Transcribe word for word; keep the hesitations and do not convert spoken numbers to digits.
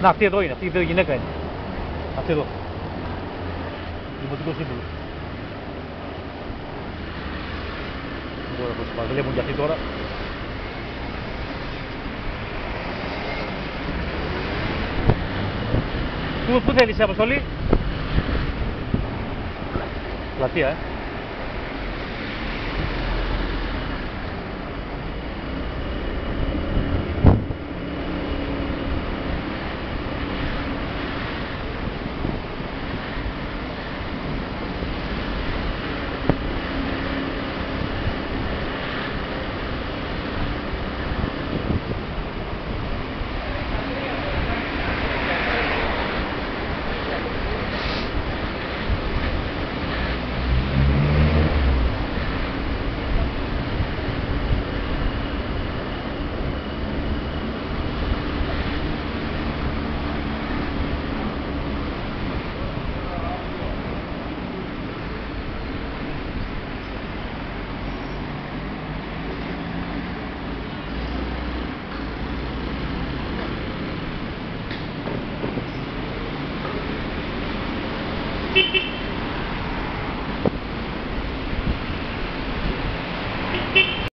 Να, αυτή εδώ είναι, αυτή η γυναίκα είναι. Αυτή εδώ. Δημοτικό σύμβουλο. Δεν μπορώ να πω σπάσει, βλέπουν και αυτοί τώρα. Πού, πού θέλεις αποστολή? Πλατεία, ε. Beep beep.